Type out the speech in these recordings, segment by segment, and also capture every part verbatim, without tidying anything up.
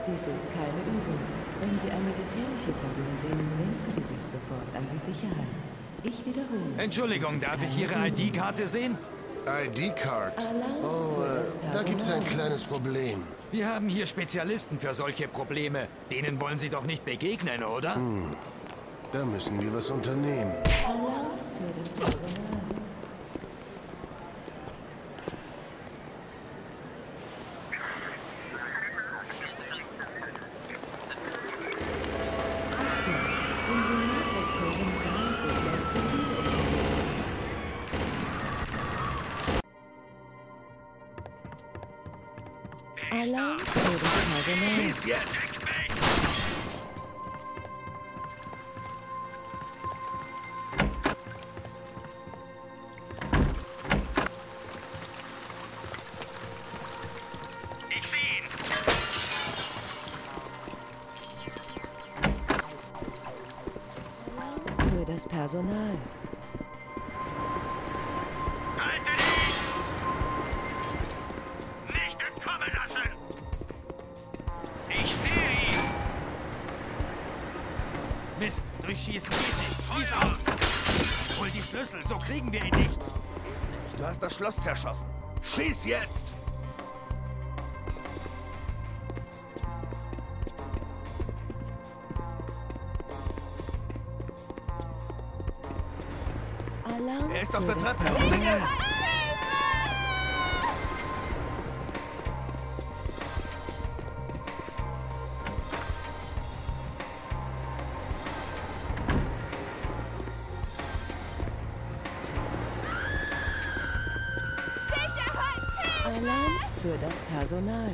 Dies ist keine Übung. Wenn Sie eine gefährliche Person sehen, wenden Sie sich sofort an die Sicherheit. Ich wiederhole. Entschuldigung, darf ich Ihre I D-Karte sehen? I D-Card? Alarm Oh, für äh, das da gibt's ein Personal. kleines Problem. Wir haben hier Spezialisten für solche Probleme. Denen wollen Sie doch nicht begegnen, oder? Hm. Da müssen wir was unternehmen. Alarm für das Personal. In den Nahsektoren drei bis sechs sind wir unterwegs. Alarm für das Personal. Schieß jetzt! Ich sehe ihn! Für das Personal. Halte dich! Nicht entkommen lassen! Ich sehe ihn! Mist, durchschießen geht nicht. Schieß auf! Hol die Schlüssel, so kriegen wir ihn nicht. Du hast das Schloss zerschossen. Schieß jetzt! Alarm Er ist auf für der das Treppe. Personal. Alarm für das Personal.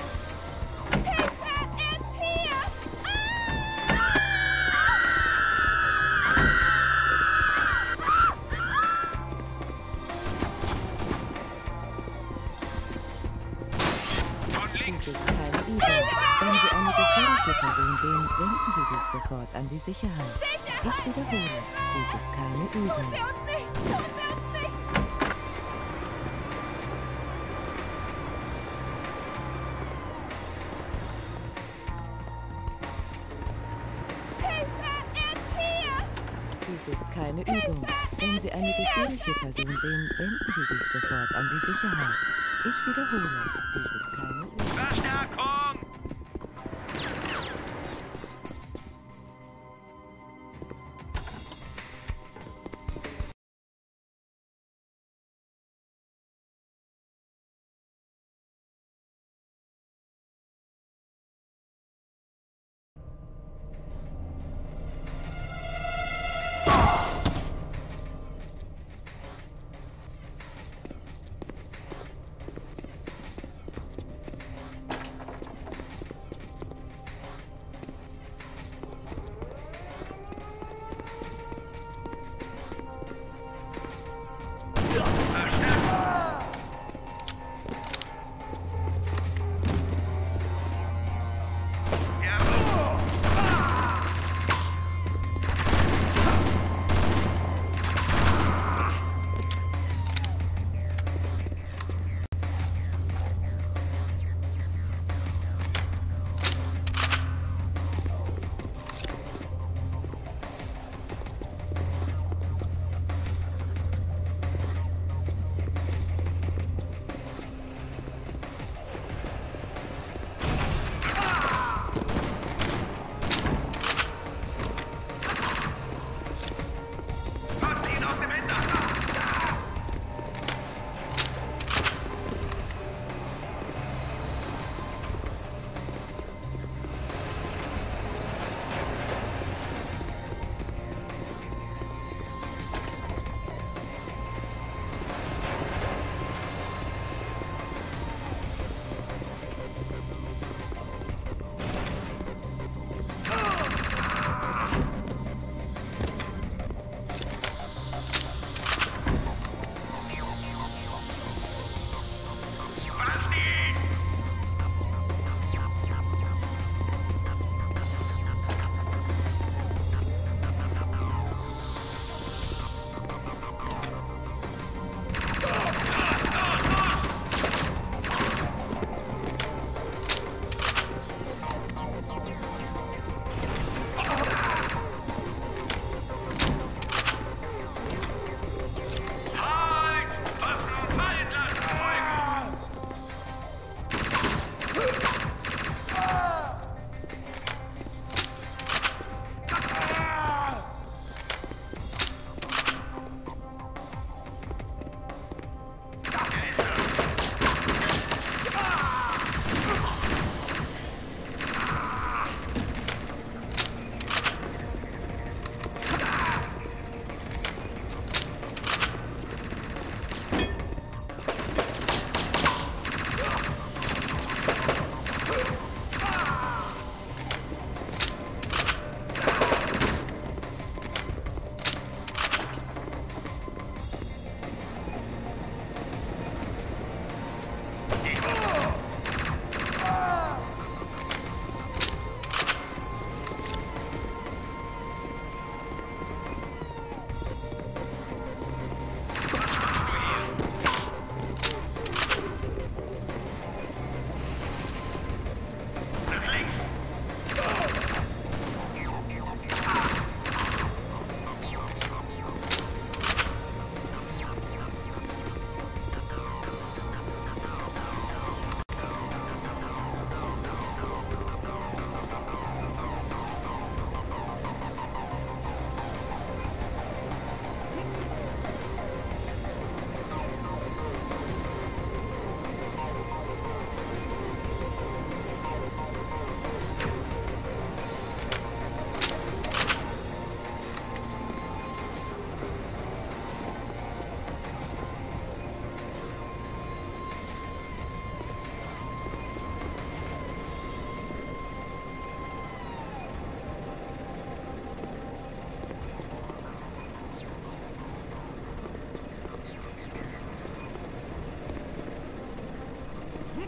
Dies ist keine Übung. Wenn Sie eine gefährliche Person sehen, wenden Sie sich sofort an die Sicherheit. Ich wiederhole, dies ist keine Übung. Dies ist keine Übung. Wenn Sie eine gefährliche Person sehen, wenden Sie sich sofort an die Sicherheit. Ich wiederhole, dies ist keine Übung. Verstärkung!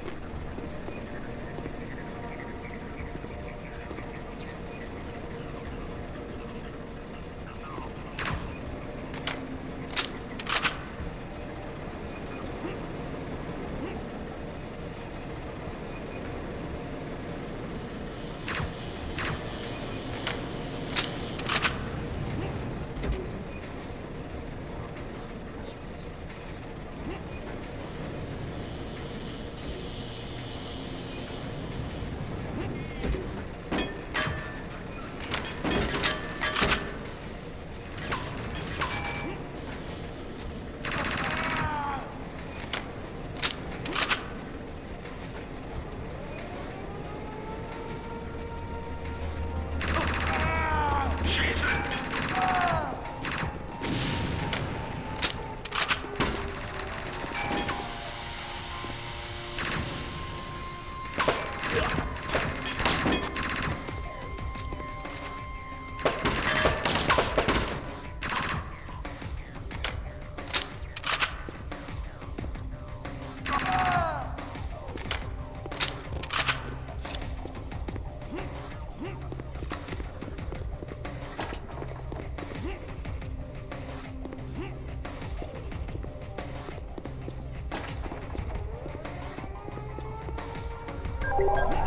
You